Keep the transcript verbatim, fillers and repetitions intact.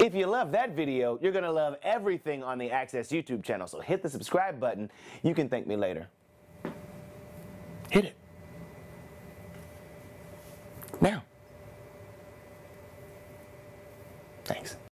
If you love that video, you're going to love everything on the Access YouTube channel. So hit the subscribe button. You can thank me later. Hit it. Now. Thanks.